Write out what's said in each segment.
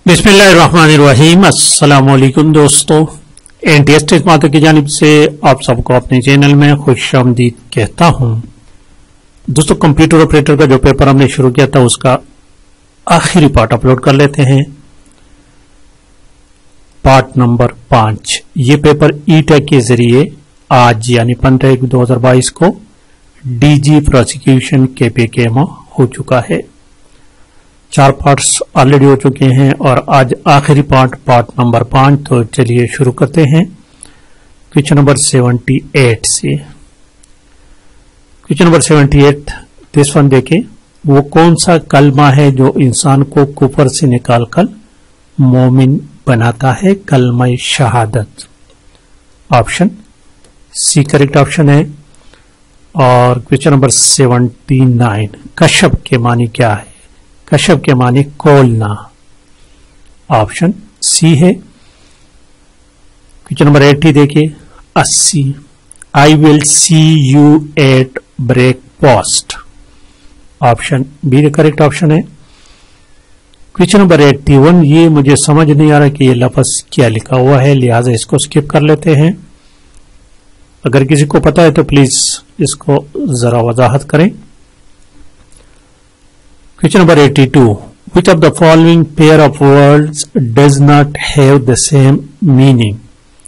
बिस्मिल्लाहिर्रहमानिर्रहीम। अस्सलाम वालेकुम दोस्तों, एनटीएस माता की जानिब से आप सबको अपने चैनल में खुशामदीद कहता हूं। दोस्तों, कंप्यूटर ऑपरेटर का जो पेपर हमने शुरू किया था उसका आखिरी पार्ट अपलोड कर लेते हैं। Part number 5। ये पेपर ई-टेक के जरिए आज यानी 15/1/2022 को डीजी प्रोसिक्यूशन केपीके में हो चुका है। 4 पार्ट्स ऑलरेडी हो चुके हैं और आज आखिरी पार्ट नंबर 5। तो चलिए शुरू करते हैं क्वेश्चन नंबर 78 से। क्वेश्चन नंबर 78 दिस वन देखें, वो कौन सा कलमा है जो इंसान को कुफर से निकालकर मोमिन बनाता है? कलमा शहादत। ऑप्शन सी करेक्ट ऑप्शन है। और क्वेश्चन नंबर 79, कश्यप के मानी क्या है? कश्यप के माने खोलना। ऑप्शन सी है। क्वेश्चन नंबर 80 देखिए, 80, I will see you at breakfast. Option B correct option है। क्वेश्चन नंबर 81, ये मुझे समझ नहीं आ रहा कि ये लफ्ज क्या लिखा हुआ है, लिहाजा इसको स्किप कर लेते हैं। अगर किसी को पता है तो प्लीज इसको जरा वजाहत करें। Question number 82. Which of the following pair of words does not have the same meaning?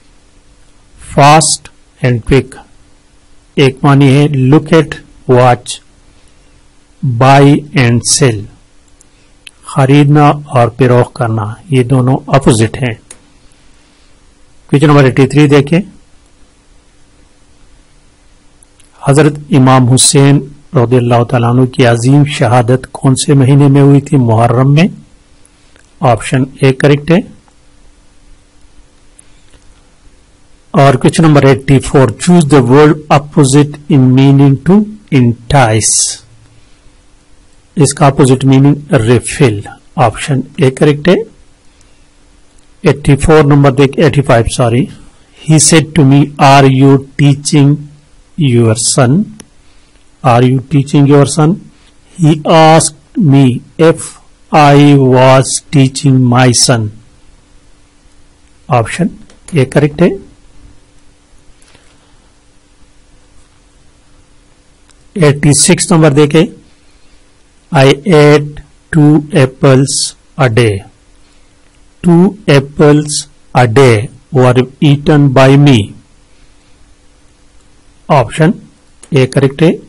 Fast and quick. एक मानी है look at, watch, buy and sell. खरीदना और पिरोख करना, ये दोनों अपोजिट हैं। क्वेश्चन नंबर 83 देखें, हजरत इमाम हुसैन रज़ियल्लाहु तआला अन्हु की अजीम शहादत कौन से महीने में हुई थी? मुहर्रम में। ऑप्शन ए करेक्ट है। और question number 84, choose the word opposite in meaning to entice. इसका opposite meaning refill. Option A correct है। 85 sorry, he said to me, are you teaching your son? Are you teaching your son? He asked me if I was teaching my son. Option A correct है। 86 number देखें, I ate 2 apples a day. 2 apples a day were eaten by me. Option A correct है।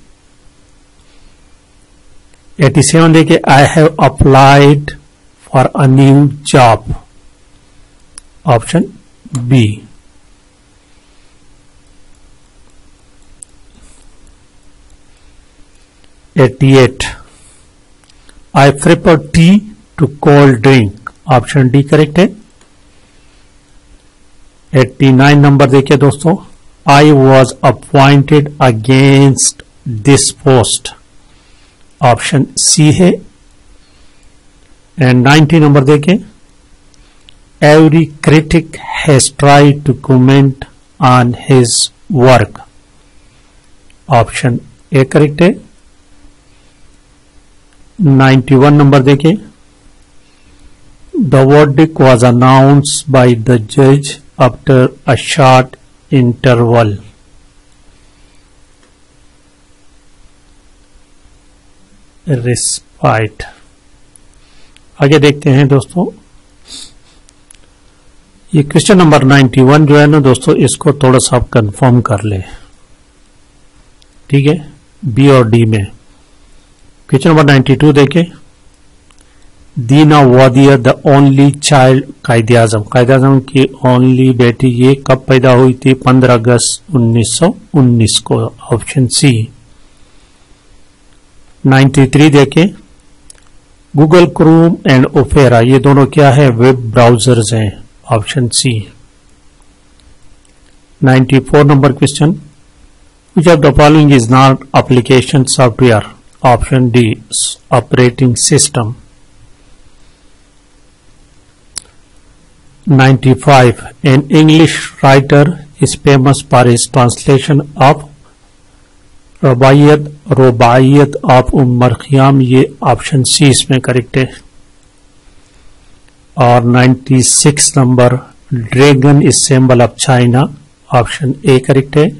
87 देखे, I have applied for a new job. Option B। 88, I prefer tea to cold drink. Option D correct है। 89 number देखिए दोस्तों, I was appointed against this post. Option C है। And 90 number देखें, every critic has tried to comment on his work. Option A correct है। 91 number देखें, the verdict was announced by the जज after a short interval. Respite. आगे देखते हैं दोस्तों, ये क्वेश्चन नंबर 91 जो है ना दोस्तों, इसको थोड़ा सा आप कंफर्म कर ले, ठीक है, बी और डी में। क्वेश्चन नंबर 92 देखें, Dina Wadia the only child Quaid e Azam की ओनली बेटी ये कब पैदा हुई थी? 15 अगस्त 1919 को। Option C. 93 देखें, गूगल क्रोम एंड ओपेरा ये दोनों क्या है? वेब ब्राउजर्स हैं। Option C. 94 number question, which of the following is not application software? Option D operating system. 95, an English writer is famous for his translation of Rubaiyat of Omar Khayyam, ये option C इसमें correct है। और 96 number dragon is symbol of China, option A correct है।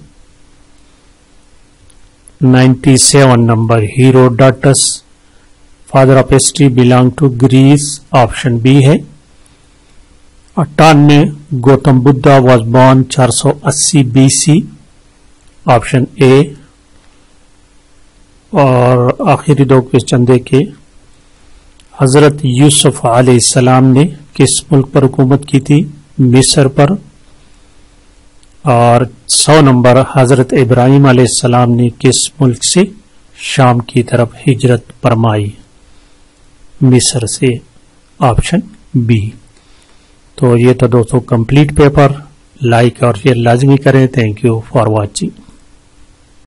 97 number Herodotus father of history belong to Greece, option B है। 98 Gautam Buddha was born 480 BC, option A. और आखिरी दो question देखे, हजरत यूसुफ अलैहिस्सलाम ने किस मुल्क पर हुकूमत की थी? मिस्र पर। और 100 नंबर हजरत इब्राहिम अलैहिस्सलाम ने किस मुल्क से शाम की तरफ हिजरत फरमाई? मिस्र से, ऑप्शन बी। तो ये तो दोस्तों कंप्लीट पेपर, लाइक और शेयर लाजमी करें। Thank you for watching.